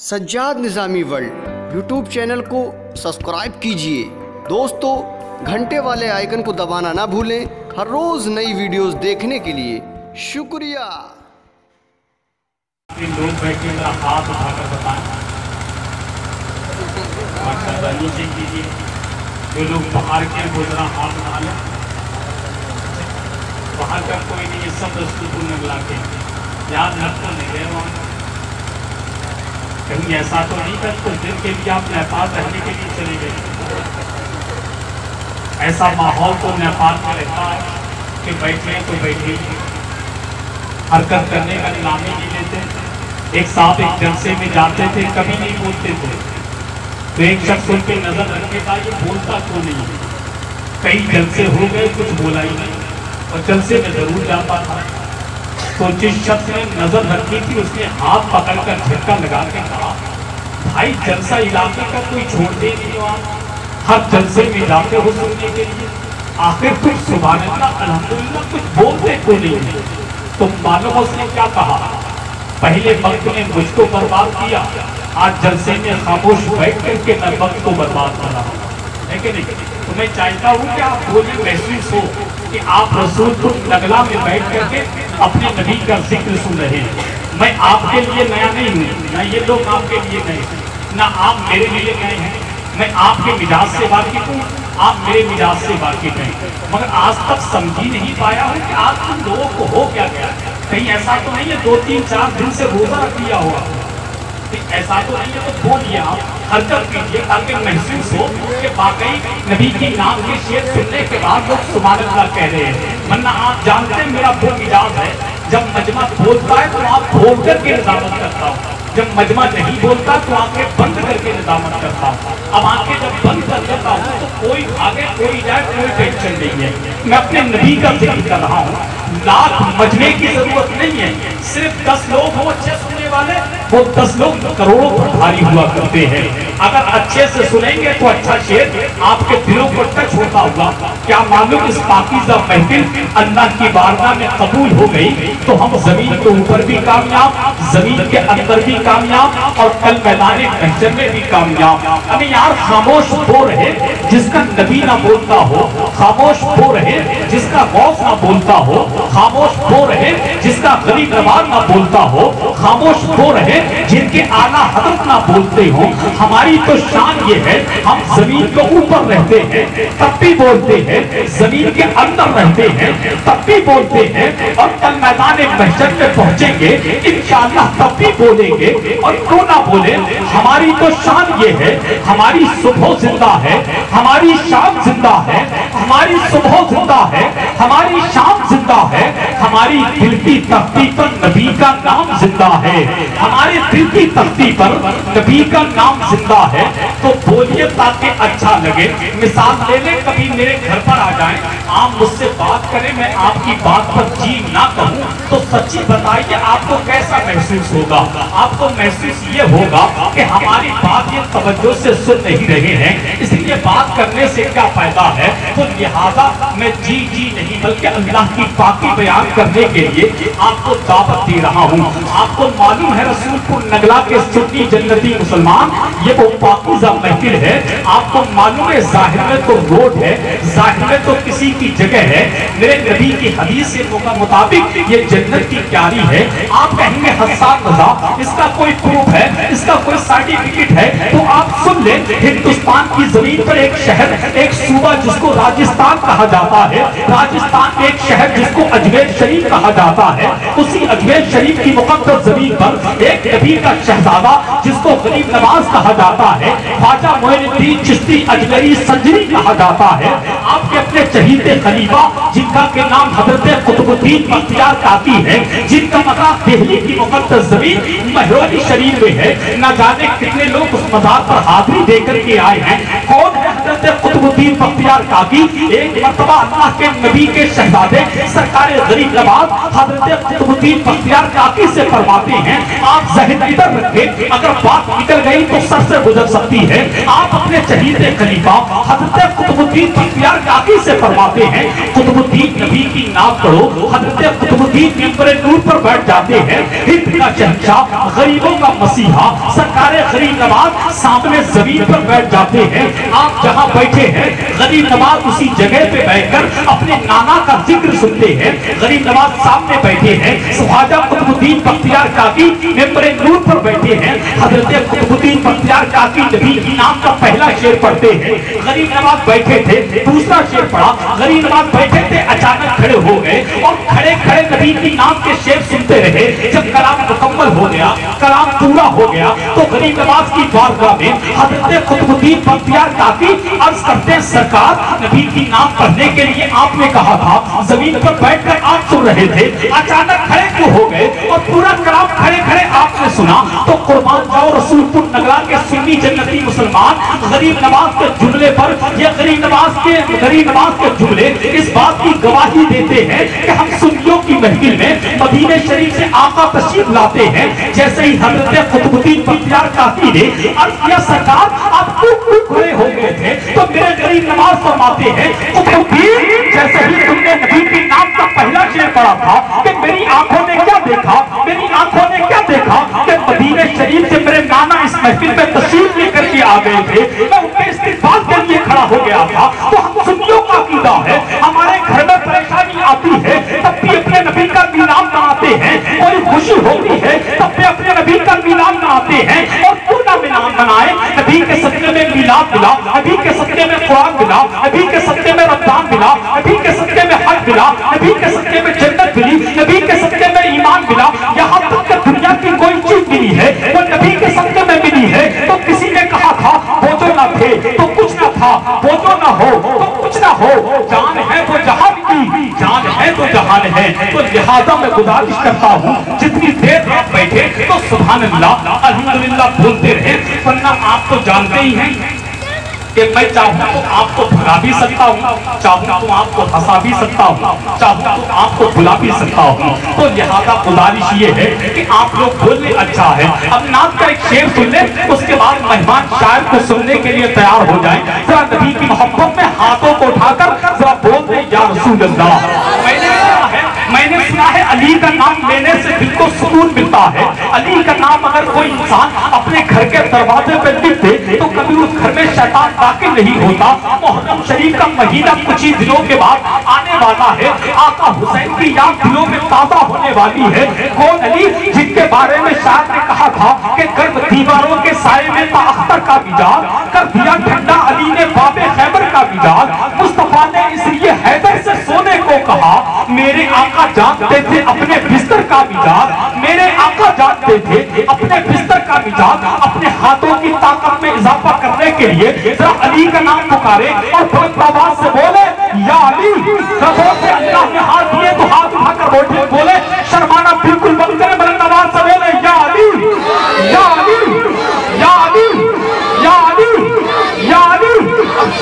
Sajjad Nizami world YouTube channel کو subscribe کیجئے۔ دوستو گھنٹے والے آئیکن کو دبانا نہ بھولیں ہر روز نئی ویڈیوز دیکھنے کے لیے۔ شکریہ۔ لوگ بیٹھے میرا ہاتھ اٹھا کر بتائیں ماشاءاللہ نیچے کیجیے۔ جو لوگ باہر کے گزرا ہاتھ اٹھا لیں۔ باہر کا کوئی نہیں، یہ سب رسول نگلا کے یاد رکھنا نہیں ہے۔ وہاں کہیں ایسا تو نہیں کر کچھ دن کے لیے آپ نیپال رہنے کے لیے چلے گئے؟ ایسا ماحول تو نیپال میں رہتا ہے کہ بیٹھے تو بیٹھے، حرکت کرنے کا نام ہی نہیں لیتے۔ ایک صاحب ایک جلسے میں جاتے تھے، کبھی نہیں بولتے تھے، تو ایک شخص ان پہ نظر رکھے تھا یہ بولتا کیوں نہیں ہے۔ کئی جلسے ہو گئے کچھ بولا ہی نہیں، اور جلسے میں ضرور جاتا تھا۔ تو جس شخص نے نظر رکھی تھی اس نے ہاتھ پکڑ کر جھٹکا لگا کے کہا بھائی جلسہ علاقے کا کوئی چھوڑتے نہیں ہو، آپ ہر جلسے میں جاتے ہو سننے کے لیے، آخر کچھ سبحان اللہ الحمدللہ کچھ بولتے کو نہیں ہے۔ تو معلوم اس نے کیا کہا، پہلے وقت میں مجھ کو برباد کیا، آج جلسے میں خاموش بیٹھ کر کے میں وقت کو برباد کر رہا ہوں۔ ہے کہ نہیں؟ تو میں چاہتا ہوں کہ آپ کو یہ محسوس ہو کہ آپ رسول کو نگلا میں بیٹھ کر کے اپنے نبی کا ذکر سن رہے ہیں۔ میں آپ کے لیے نیا نہیں ہوں، نہ یہ لوگ آپ کے لیے نئے ہیں، نہ آپ میرے لیے نئے ہیں۔ میں آپ کے مزاج سے واقف ہوں، آپ میرے مزاج سے واقف ہیں، مگر آج تک سمجھ ہی نہیں پایا ہوں کہ آج تم لوگوں کو ہو کیا گیا۔ کہیں ایسا تو نہیں ہے 2-3-4 دن سے روزہ رکھ لیا ہوا، ایسا تو نہیں ہے تو بولیے، آپ حرکت کیجیے تاکہ محسوس ہو کہ واقعی نبی کی نام کے شعر سننے کے بعد لوگ سبحان اللہ کہہ رہے ہیں۔ ورنہ آپ جانتے ہیں میرا وہ مزاج ہے، جب مجمع بولتا ہے تو آپ بول کر کے نظامت کرتا ہوں، جب مجمع نہیں بولتا تو آنکھیں بند کر کے نظامت کرتا ہوں۔ اب آنکھیں جب بند کر دیتا ہوں تو کوئی آگے کوئی جائے کوئی ٹینشن نہیں ہے، میں اپنے نبی کا ذکر کر رہا ہوں۔ لاکھ مجمع کی ضرورت نہیں ہے، صرف 10 لوگ ہو اچھے سننے والے، وہ 10 لوگ کروڑوں پر بھاری ہوا کرتے ہیں۔ اگر اچھے سے سنیں گے تو اچھا شعر آپ کے دلوں پر ٹچ ہوتا ہوگا۔ کیا معلوم اس پاکیزہ محفل اللہ کی بارگاہ میں قبول ہو گئی تو ہم زمین کے اوپر بھی کامیاب، زمین کے اندر بھی کامیاب، اور کل میدان محشر میں بھی کامیاب۔ ابھی یار خاموش ہو رہے جس کا نبی نہ بولتا ہو، خاموش ہو رہے جس کا غوث نہ بولتا ہو، خاموش ہو رہے جس کا غریب نواز نہ بولتا ہو، خاموش ہو رہے جن کے اعلیٰ حضرت نہ بولتے ہو۔ ہماری تو شان یہ ہے ہم زمین کے اوپر رہتے ہیں تب بھی بولتے ہیں، زمین کے اندر رہتے ہیں تب بھی بولتے ہیں، اور کل میدان محشر میں پہنچیں گے انشاءاللہ تب بھی بولیں گے، اور کیوں نہ بولیں۔ ہماری تو شان یہ ہے ہماری صبح زندہ ہے، ہماری شام زندہ ہے، ہماری صبح زندہ ہے، ہماری شام زندہ ہے، ہماری دل کی تختی پر نبی کا نام زندہ ہے، ہمارے دل کی تختی پر نبی کا نام زندہ ہے۔ تو بولیے تاکہ اچھا لگے۔ مثال لے لیں، کبھی میرے گھر پر آ جائیں، آپ مجھ سے بات کریں، میں آپ کی بات پر جی نہ کہوں تو سچی بتائیے آپ کو کیسا محسوس ہوگا؟ آپ کو محسوس یہ ہوگا کہ ہماری بات یہ توجہ سے سن نہیں رہے ہیں، اس لیے بات کرنے سے کیا فائدہ ہے۔ تو لہٰذا میں جی نہیں بلکہ اللہ کی پاکی بیان کرنے کے لیے آپ کو دعوت دے رہا ہوں۔ آپ کو معلوم ہے رسول پور نگلا کے سنی جنتی مسلمان یہ وہ پاکیزہ محفل ہے۔ آپ کو معلوم ہے ظاہر میں تو روڈ ہے، ظاہر میں تو کسی کی جگہ ہے، میرے نبی کی حدیث کے مطابق یہ جنت کی کیاری ہے۔ آپ کہیں گے حسان رضا اس کا کوئی پروف ہے، اس کا کوئی سرٹیفکیٹ ہے، تو آپ سن لیں ہندوستان کی زمین پر ایک شہر، ایک صوبہ جس کو راجستھان کہا جاتا ہے، راجستھان میں ایک شہر جس کو اجمیر شریف کہا جاتا ہے، اسی اجمیر شریف کی مقدس زمین پر ایک نبی کا شہزادہ جس کو غریب نواز کہا جاتا ہے، خواجہ معین الدین چشتی اجمیری سنجری کہا جاتا ہے۔ آپ کے اپنے چہیتے خلیفہ جن کا کے نام حضرت قطب الدین بختیار کاکی ہے، جن کا مقام دہلی کی مقدس زمین مہرولی شریف میں ہے، نہ جانے کتنے لوگ اس مزار پر حاضری دے کر کے آئے ہیں۔ کون ہے حضرت قطب الدین بختیار کاکی؟ ایک مرتبہ اللہ کے نبی کے شہزادے سرکار غریب نواز حضرت قطب الدین بختیار کاکی سے فرماتے ہیں آپ ذہن ادھر رکھیں، اگر بات نکل گئی تو سر سے گزر سکتی ہے۔ آپ اپنے چہیتے خلیفہ حضرت قطب الدین بختیار کاکی سے فرماتے ہیں قطب الدین نبی کی نام کرو۔ حضرت قطب الدین منبر نور پر بیٹھ جاتے ہیں، ہند کا شہنشاہ، غریبوں کا مسیحا، सरकार गरीब नवाज सामने जमीन पर बैठ जाते हैं, आप जहां बैठे हैं गरीब नवाज उसी जगह पे बैठकर अपने नाना का जिक्र सुनते हैं। गरीब नवाज सामने बैठे हैं, ख्वाजा कुतुबुद्दीन बख्तियार काकी मेंबरे नूर पर बैठे हैं, हजरत कुतुबुद्दीन बख्तियार काकी नबी की नाम का पहला शेर पढ़ते हैं। गरीब नवाज बैठे थे, दूसरा शेर पढ़ा, गरीब नवाज बैठे थे, अचानक खड़े हो गए और खड़े खड़े नबी की नाम के शेर सुनते रहे। जब कलाम मुकम्मल हो गया, कलाम पूरा हो गया, तो गरीब नवाज की बारगाह में हजरत कुतुबुद्दीन बख्तियार काकी अर्ज करते हैं, सरकार नबी की नाम पढ़ने के लिए आपने कहा था, जमीन पर बैठकर आप सुन रहे थे, अचानक खड़े क्यों हो गए और पूरा कलाम खड़े खड़े आपने सुना? तो कुर्बान जाओ रसूलपुर नगरा के सुन्नी जन्नती मुसलमान गरीब नवाज के जुमले पर, ये गरीब नवाज के जुमले इस बात की गवाही देते हैं कि हम सुन्नियों की महफिल में मदीने शरीफ से आका तशरीफ लाते हैं। जैसे ही हजरत कुतुबुद्दीन बख्तियार काकी ने अर्ज किया, सरकार आप क्यों खड़े हो गए थे? तो मेरे गरीब नवाज फरमाते हैं, कुतुबुद्दीन जैसे ही तुमने नबी के नाम का पहला शेर पढ़ा था कि मेरी आंखों ने क्या देखा, मेरी आंखों ने क्या देखा कि मदीने शरीफ से मेरे नाना इस महफिल में तशरीफ लेकर के आ गए थे, मैं उनके इस्तिकबाल के लिए खड़ा हो गया था। तो हम सुन्नियों का अकीदा है, हमारे घर में परेशानी आती है तब भी अपने नबी का मीलाद मनाते हैं, कोई खुशी होती है तब भी अपने नबी का मीलाद मनाते हैं। और क्यों ना मीलाद मनाए? नबी के सदके में मीलाद मिला, नबी के सदके में कुरान मिला, नबी के सदके में रमजान मिला, नबी के सदके में हज मिला, नबी के सदके में जन्नत मिली, नबी के सदके में ईमान मिला, यहाँ तक कि दुनिया की कोई चीज मिली है वो नबी के सदके में मिली है। तो किसी ने कहा था वो जो ना थे तो कुछ ना था, वो जो ना हो तो कुछ ना हो, जान है तो जहान की, जान है तो जहान है। तो लिहाजा मैं गुजारिश करता हूँ जितनी देर आप बैठे तो सुभान अल्लाह अल्हम्दुलिल्लाह बोलते रहे, वरना आप तो जानते ही हैं कि मैं चाहूँ तो आपको भगा भी सकता हूँ, चाहूँ तो आपको हंसा भी सकता हूँ, चाहूँ तो आपको बुला भी सकता हूँ। तो लिहाजा गुजारिश ये है कि आप लोग बोलने अच्छा है, अब नात का एक शेर सुन ले, उसके बाद मेहमान शायर को सुनने के लिए तैयार हो जाए। जरा नबी की मोहब्बत में हाथों को उठाकर जरा बोल दे या रसूल अल्लाह। मैंने सुना है अली का नाम लेने से दिल को सुकून मिलता है। अली का नाम अगर कोई इंसान अपने घर के दरवाजे पे लिख दे तो कभी उस घर में शैतान दाखिल नहीं होता। मुहर्रम शरीफ का महीना कुछ ही दिनों के बाद आने वाला है, आका हुसैन की याद दिलों में ताजा होने वाली है। कौन अली जिनके बारे में शायर ने कहा था कि गर्म दीवारों के साए में था अख्तर का मिजाज, कर दिया ठंडा अली ने बाबे खैबर का मिजाज। मुस्तफा ने इसलिए हैदर से सोने को कहा, मेरे आका जानते थे अपने बिस्तर का मिजाज, मेरे आका जानते थे अपने बिस्तर का मिजाज। अपने हाथों की ताकत में इजाफा करने के लिए जरा अली का नाम पुकारे और बहुत आवाज से बोले या अली। कबों से अल्लाह ने हाथ दिए तो हाथ उठाकर बोले, शर्माना बिल्कुल बंद करें, बुलंद आवाज से बोले या अली, या अली, या अली, या अली, या अली। अब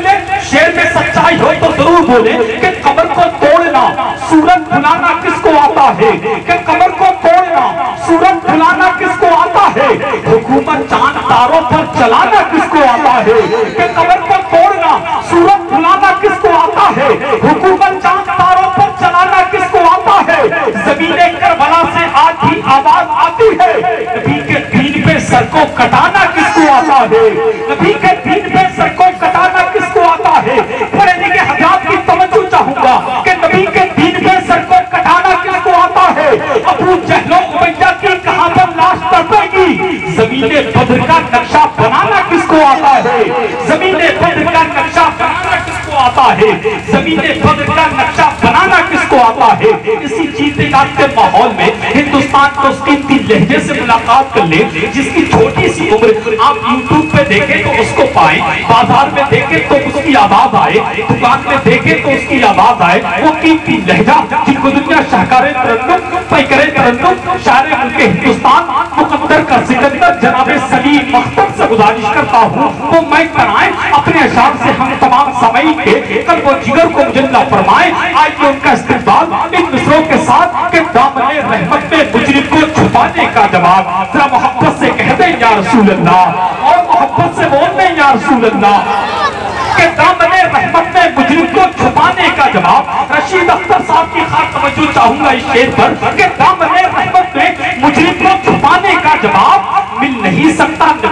शेर में सच्चाई हो तो जरूर बोले कि कब्र को तोड़ना सूरज बुलाना किसको आता है, कि कब्र को तोड़ना सूरज बुलाना किसको आता है, हुकूमत चांद तारों पर चलाना किसको आता है, कि कब्र को तोड़ना सूरज बुलाना किसको आता है, हुकूमत चांद तारों पर चलाना किसको आता है। ज़मीने करबला से आज भी आवाज आती है, नबी के दीन पे सर को कटाना किसको आता है, नबी के दीन पे सर को कटाना किसको आता है। पढ़े लिखे हज़रात की तवज्जो चाहूंगा कि नबी के दीन पे सर को कटाना किसको आता है। अबू जहल उमैया की कहां पर लाश तड़पेगी, ज़मीने बद्र का नक्शा बनाना किसको आता है, ज़मीने बद्र का नक्शा बनाना किसको आता है, ज़मीने बद्र का नक्शा बनाना किसको आता है। इसी जीते जागते माहौल में हिंदुस्तान को उसकी लहजे से मुलाकात कर ले, जिसकी छोटी सी उम्र आप यूट्यूब पे देखें तो उसको पाए, बाजार में देखें तो उसकी आवाज आए, दुकान में देखें तो उसकी आवाज आए। वो कीमती लहजा जिनको दुनिया शाहकारे तरन्नुम पैकरे तरन्नुम शायर मुल्क हिंदुस्तान मुकद्दर का सिकंदर जनाब सलीम मख्तर से गुजारिश करता हूँ वो मैं कराएं अपने अशार से हम तमाम समय के कल वो जिगर को मुजल्ला फरमाए। आइए उनका इस्तेमाल इन मिसरों के साथ कि दामने रहमत में मुजरिम को छुपाने का जवाब जरा मोहब्बत से कह दे या रसूल अल्लाह, और मोहब्बत से बोल दे या रसूल अल्लाह के दामने रहमत में मुजरिम को छुपाने का जवाब। रशीद अख्तर साहब की खास तवज्जो चाहूंगा इस शेर पर कि दामने रहमत में मुजरिम को छुपाने का जवाब मिल नहीं सकता।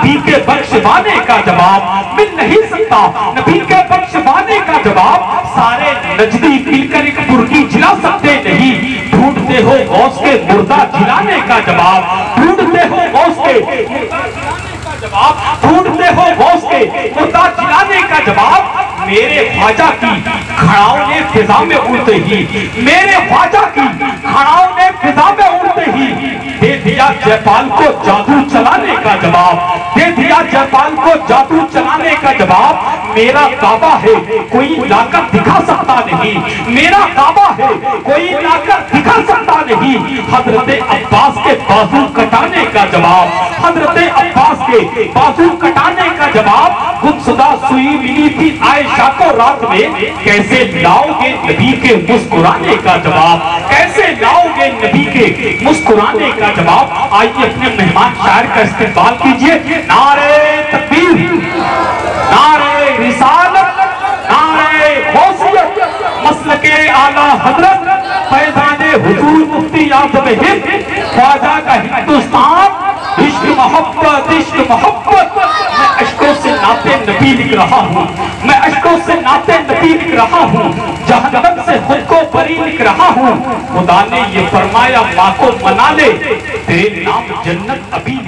नबी के बख्शवाने का जवाब मिल नहीं सकता, नबी के बख्शवाने का जवाब सारे नजदी मिलकर एक बुर्की जिला सकते नहीं। ढूंढते हो गौस के मुर्दा जिलाने का जवाब, ढूंढते हो गौस के मुर्दा जिलाने का जवाब, ढूंढते हो गौस के मुर्दा जिलाने का जवाब। मेरे ख्वाजा की खड़ाओं ने फिजा में उड़ते ही, मेरे ख्वाजा की खड़ाओं ने फिजा में उड़ते ही दे दिया जयपाल को जादू चलाने का जवाब, दे दिया जयपाल को जादू चलाने का जवाब। मेरा काबा है कोई लाकर दिखा सकता नहीं, मेरा काबा है कोई लाकर दिखा सकता नहीं। हजरत अब्बास के बाजू कटाने का जवाब, हजरत अब्बास के बाजू कटाने का जवाब। गुमशुदा सुई मिली थी आयशा को रात में, कैसे लाओगे नबी के मुस्कुराने का जवाब, कैसे लाओगे नबी के मुस्कुराने का जवाब। आइए अपने मेहमान शायर का इस्तेमाल कीजिए। नारे तकबीर, नारे रिसालत, नारे गौसियत, मसलके आला हजरत, फैज़ाने हुजूर मुफ्ती आज़म हिंद, ख्वाजा का हिंदुस्तान, इश्क मोहब्बत, इश्क मोहब्बत। मैं अश्कों से नाते नबी लिख रहा हूँ, मैं अश्कों से नाते नबी लिख रहा हूँ, जहन्नम से खुद को बरी लिख रहा हूँ। खुदा ने ये फरमाया माँ को मना ले, तेरे नाम जन्नत अभी